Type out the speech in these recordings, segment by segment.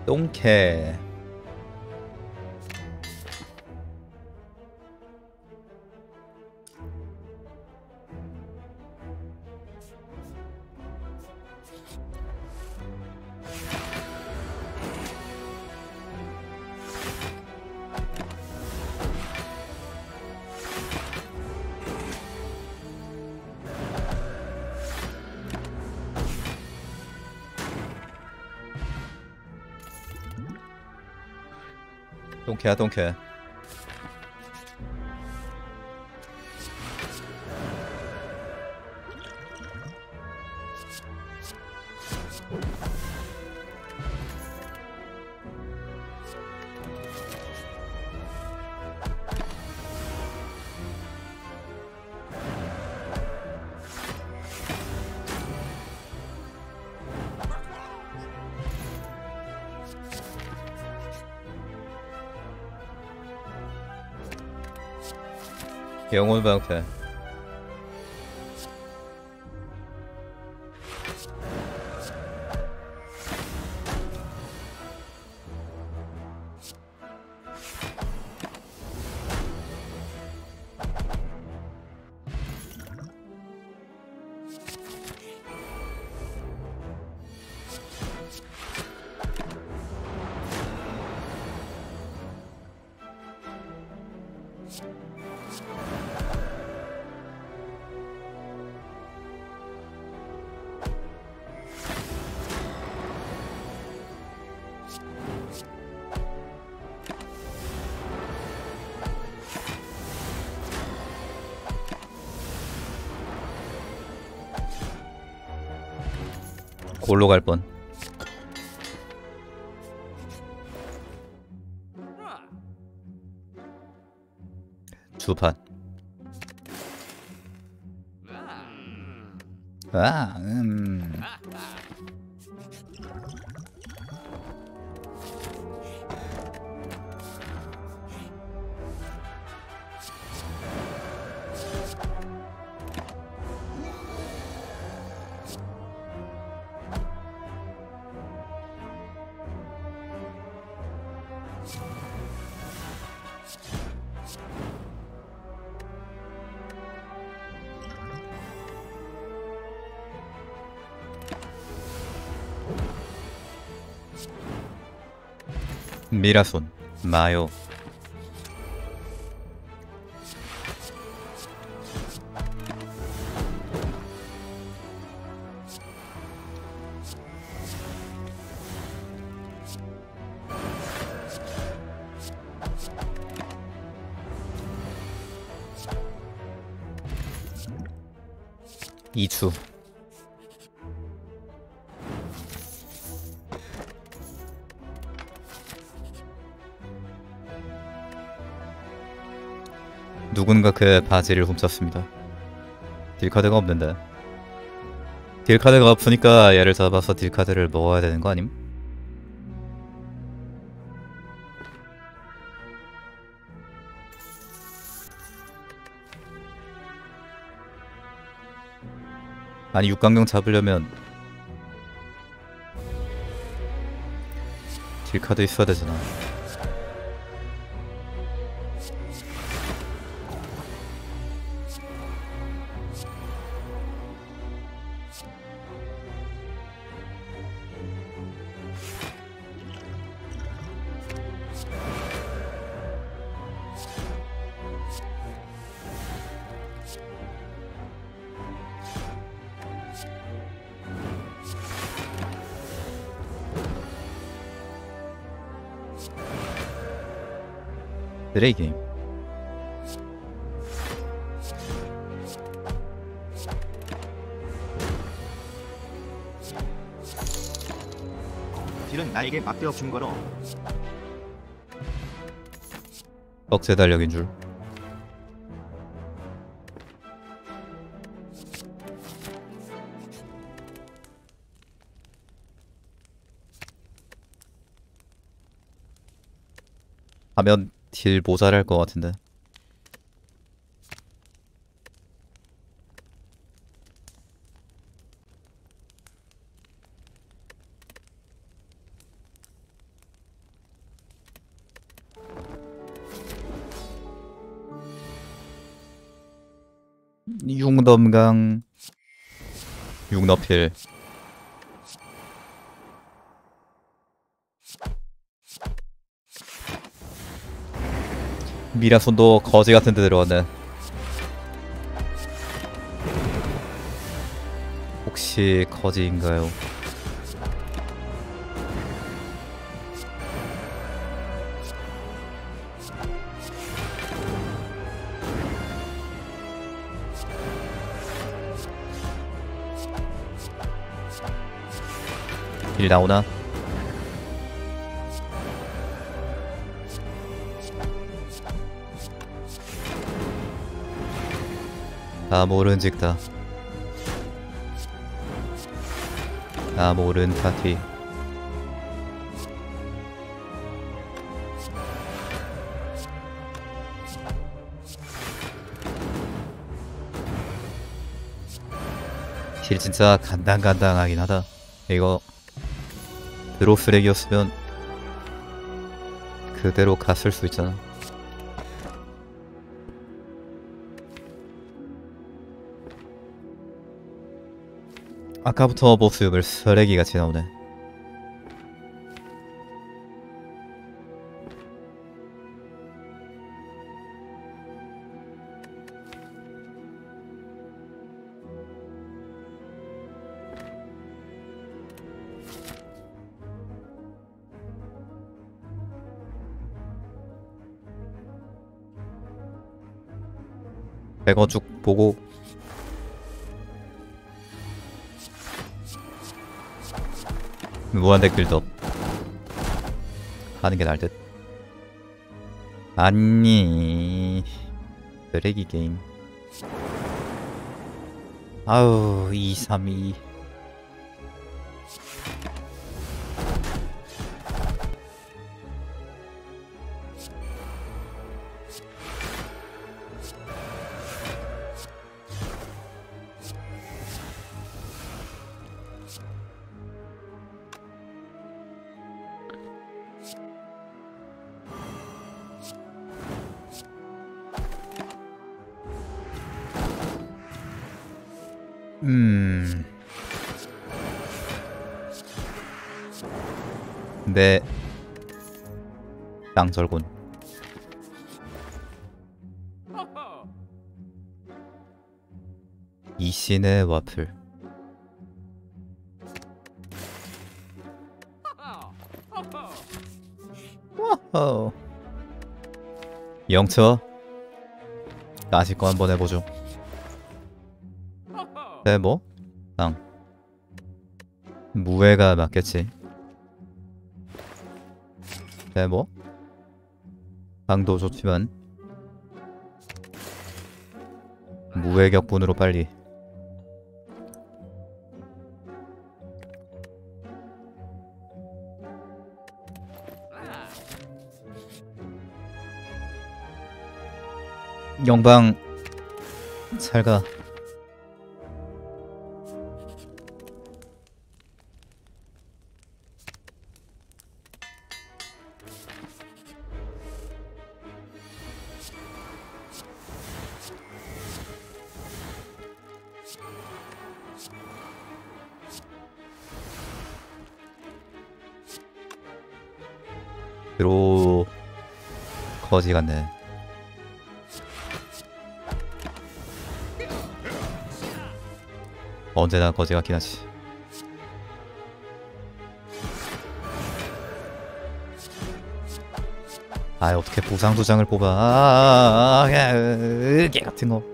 똥캐. 똥캐야 똥캐. 영혼 방패. 골로 갈 뻔. 주판. 아, ミラ손 마요. 이추. 누군가 그 바지를 훔쳤습니다. 딜카드가 없는데. 딜카드가 없으니까 얘를 잡아서 딜카드를 먹어야 되는 거 아님? 아니 육강경 잡으려면 딜카드 있어야 되잖아. 쓰레기. 딜은 나에게 맡겨 준 거로. 억제 달력인 줄. 하면 딜 모자랄 것 같은데. 육넘강 육너필 미라손도 거지 같은 데 들어갔네. 혹시 거지인가요? 일 나오나? 아 모른직다. 아 모른 파티. 실 진짜 간당간당하긴 하다. 이거 드로 쓰레기였으면 그대로 갔을 수 있잖아. 아까부터 모습을 쓰레기같이 나오네. 백어 쭉 보고 무한덱 빌드업 하는 게 나을 듯. 아니 쓰레기 게임. 아우 232. 네. 땅절곤. 이신의 와플. 와우. 영처. 아직 거 한번 해보죠. 네, 뭐? 땅. 무해가 맞겠지. 네, 뭐? 땅도 좋지만 무해 격분으로 빨리. 영방 잘가. 드로 거지 같네. 언제나 거지 같긴 하지. 아 어떻게 보상 두 장을 뽑아? 개 같은 거.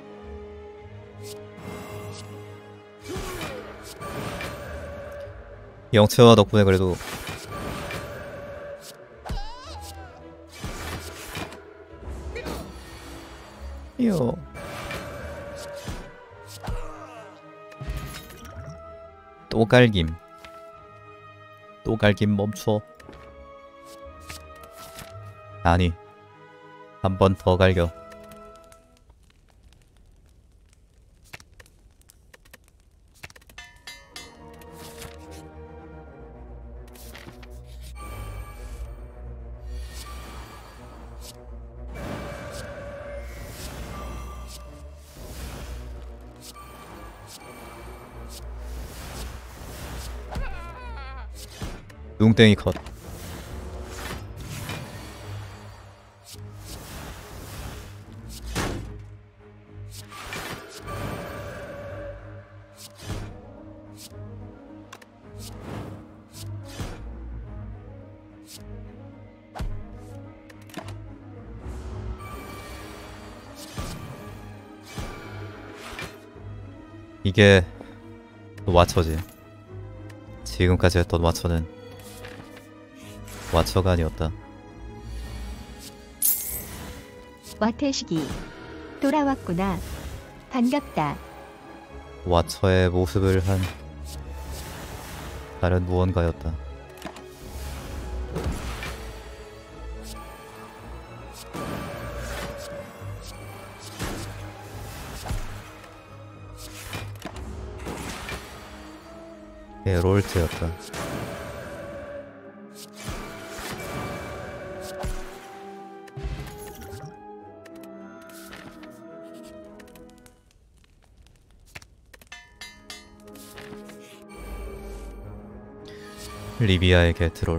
영채와 덕분에 그래도 이요. 또 갈김. 또 갈김 멈춰. 아니 한 번 더 갈겨. 뚱땡이 컷. 이게 와처지. 지금까지 했던 와처는 와처가 아니었다. 와태식이 돌아왔구나. 반갑다. 와처의 모습을 한 다른 무언가였다. 게롤트였다. 리비아의 게트롤.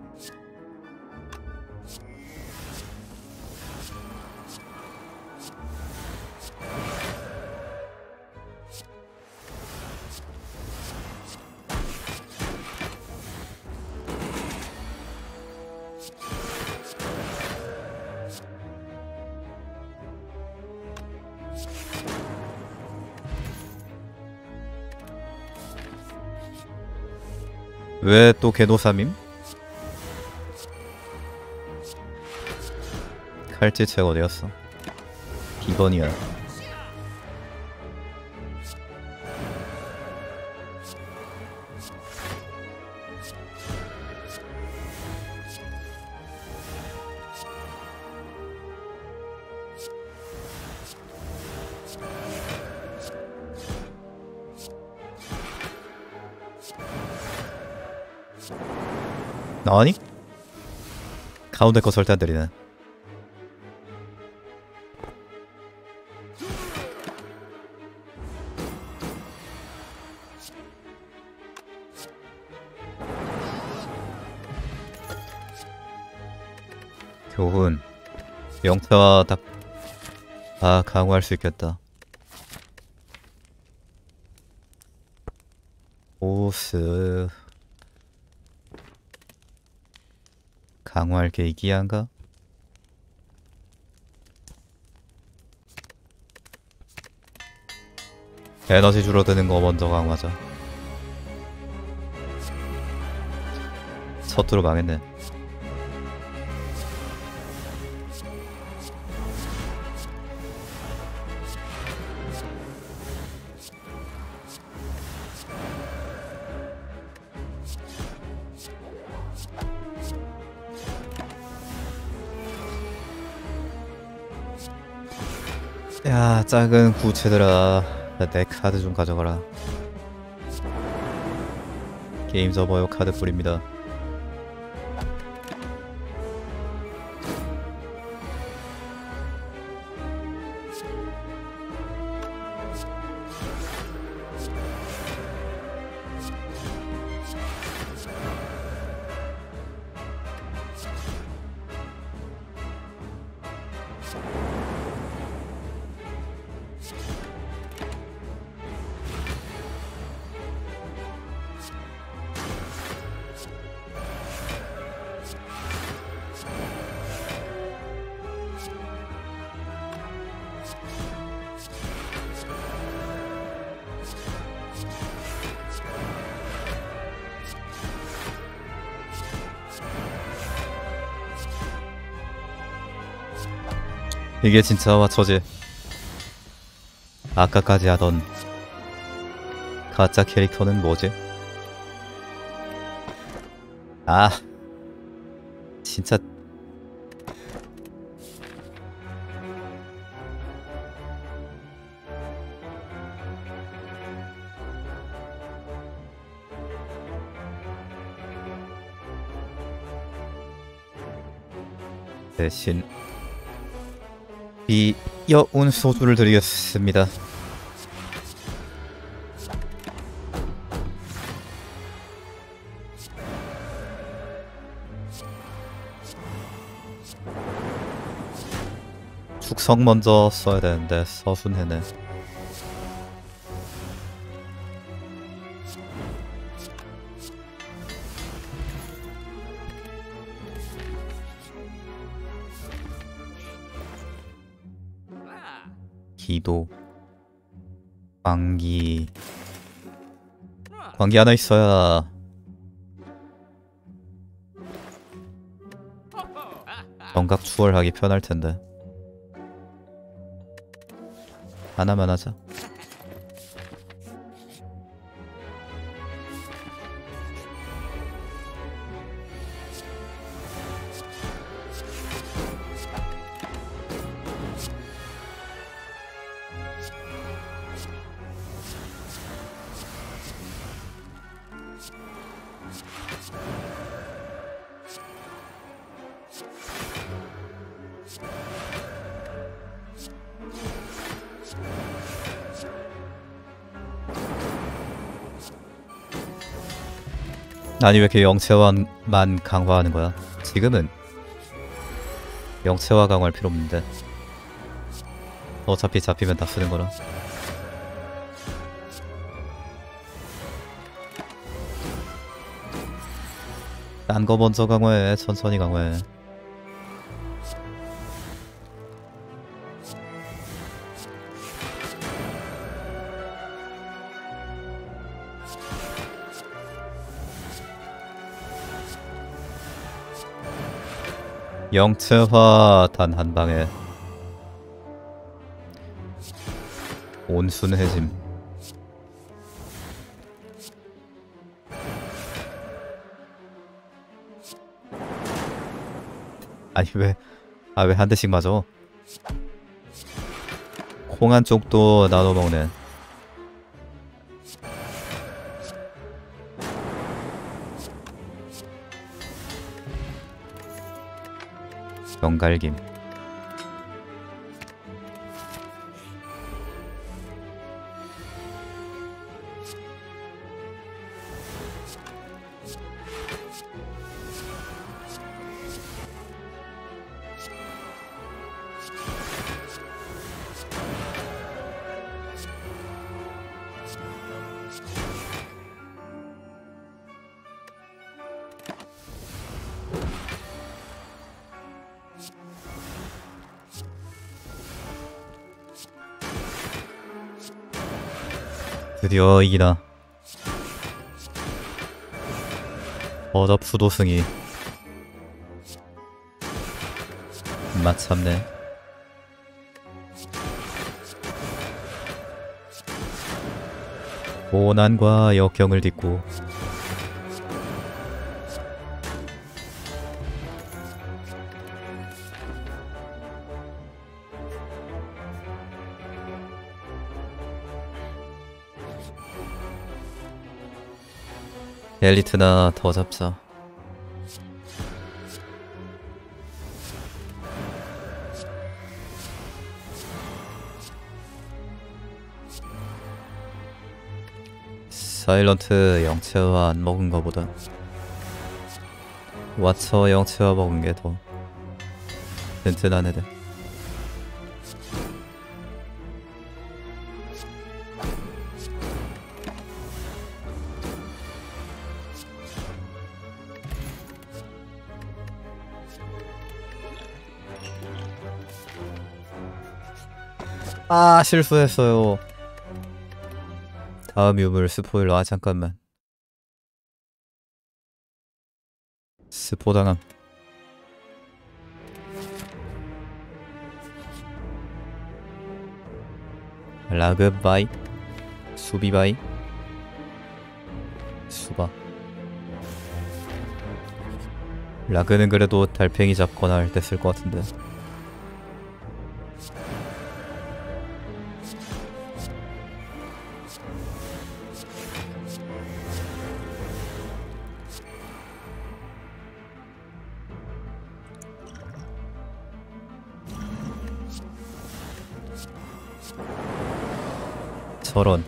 왜 또 개노삼임? 칼찌책 어디갔어? 비번이야. 아니? 가운데 거 절대 안 때리네. 교훈. 영타와 다 강화할 수 있겠다. 보스 강화할 게 이기한가? 에너지 줄어드는 거 먼저 강화하자. 서투로 망했네. 야, 작은 구체들아, 내 카드 좀 가져가라. 게임 접어요. 카드 뿌립니다. 이게 진짜 와처지. 아까까지 하던 가짜 캐릭터는 뭐지? 아, 진짜 대신 비여운 소주를 드리겠습니다. 축성 먼저 써야 되는데 서순해네. 기도 광기 하나 있어야 정각 추월하기 편할 텐데. 하나만 하자. 아니 왜 이렇게 영체화만 강화하는 거야? 지금은 영체화 강화할 필요 없는데 어차피 잡히면 다 쓰는 거라. 딴 거 먼저 강화해. 천천히 강화해. 영체화 단 한 방에 온순해짐. 아니 왜 한 대씩 맞아? 콩 한 쪽도 나눠 먹네. 연갈김. 드디어 이기나. 푸도승이 마참네. 고난과 역경을 딛고 엘리트나 더 잡자. 사일런트 영체화 안 먹은 거보다 와처 영체화 먹은 게 더 든든한 애들. 아 실수했어요. 다음 유물 스포일러. 아 잠깐만. 스포당함. 라그바이 수비바이 수바. 라그는 그래도 달팽이 잡거나 할 때 쓸 것 같은데. 저런.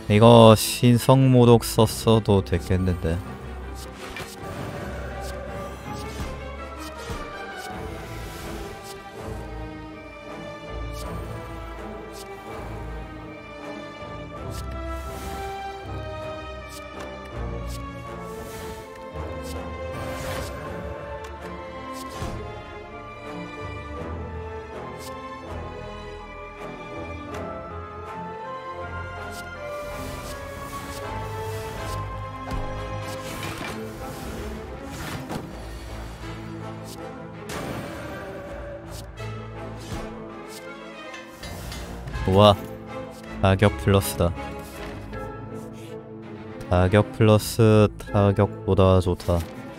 이거 신성 모독 썼어도 됐겠는데. 우와, 타격 플러스다. 타격 플러스 타격보다 좋다.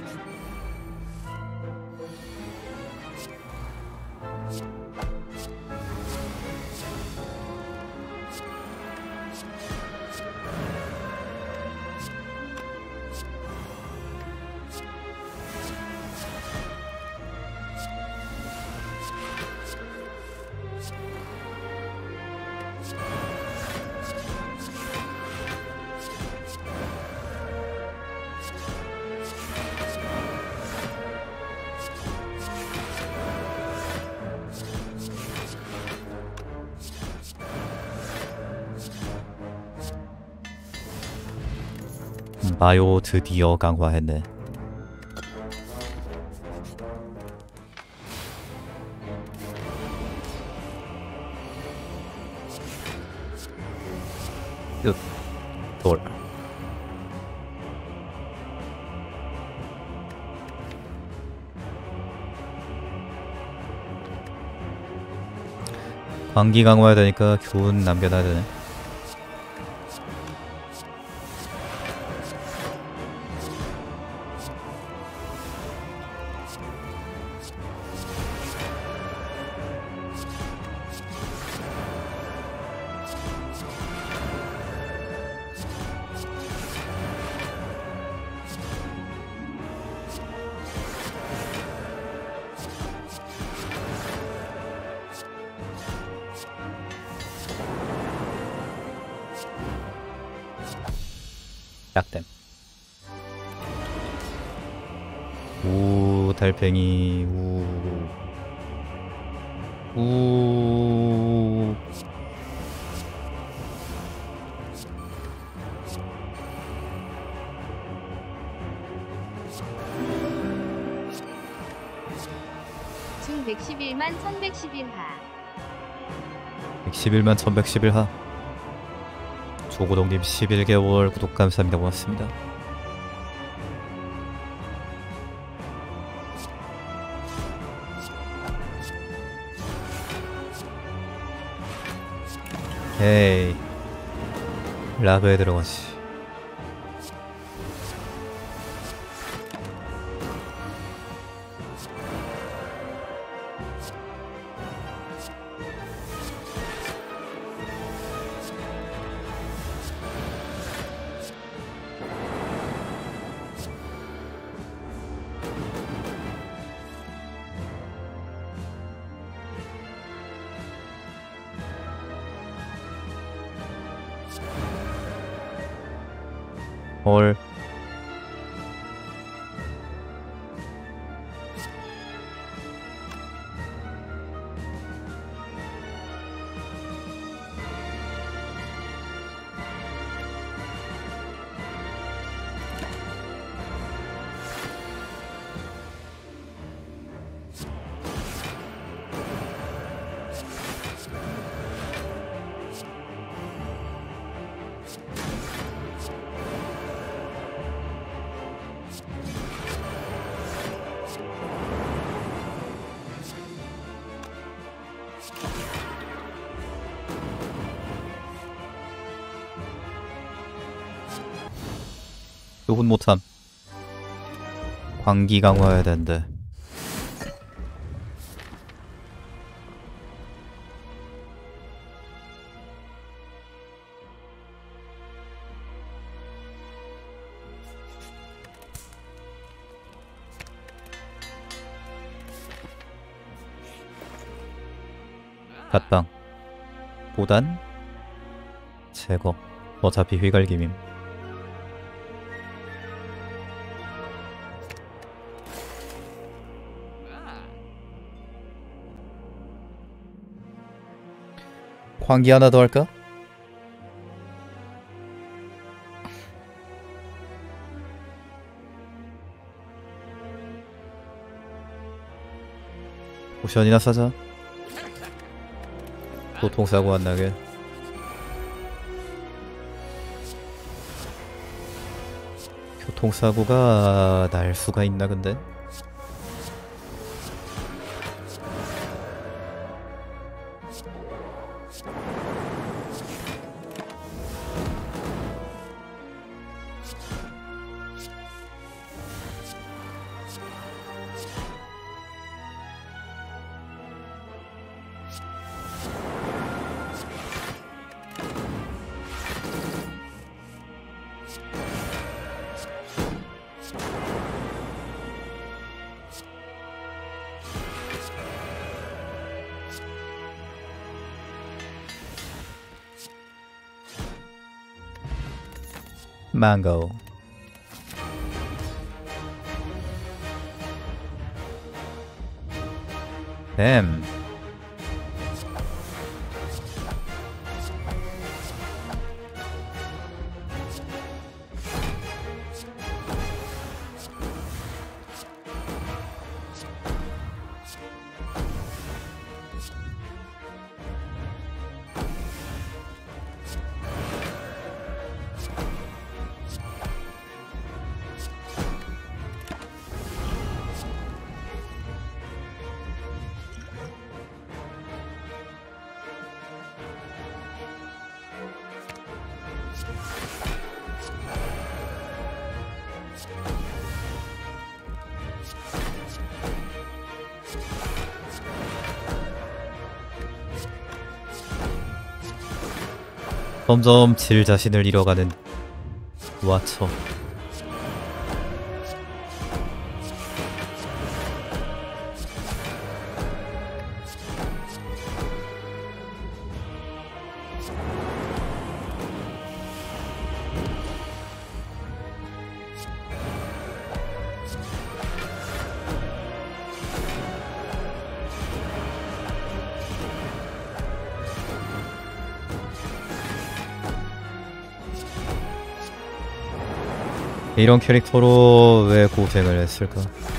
마요 드디어 강화했네. 끝. 돌. 광기 강화해야 되니까 교훈 남겨놔야 되네. 약댐. 우 달팽이 우. 중 111만 1111하 111만 1111하. 조고동님 11개월 구독 감사합니다. 고맙습니다. 에이, 라그에 들어가지. 헐. 교훈 못함. 광기 강화해야 되는데. 갓방 보단 제거. 어차피 휘갈김임. 광기 하나 더 할까? 포션이나 사자. 교통사고 안 나게. 교통사고가 날 수가 있나 근데? 망고. 뱀. 점점 질 자신을 잃어가는 와처. 이런 캐릭터로 왜 고생을 했을까?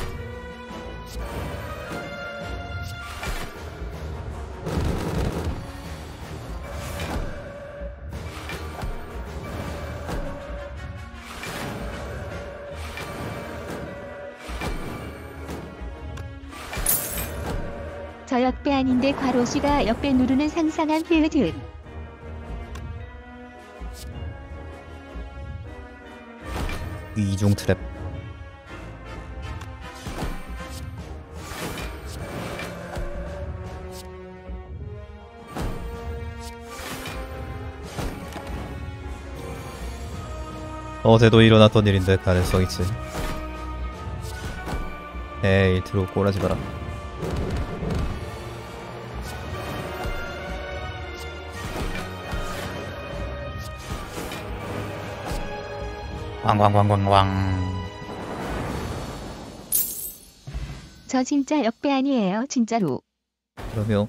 저 역배 아닌데 괄호씨가 역배 누르는 상상한 흐흐. 이중 트랩. 어제도 일어났던 일인데 가능성 있지. 에이, 들어 꼬라지 마라. 왕왕왕왕왕. 저 진짜 역배 아니에요, 진짜로. 그러면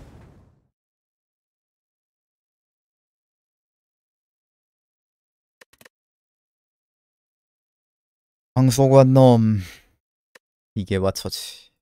황소관 놈. 이게 와처지.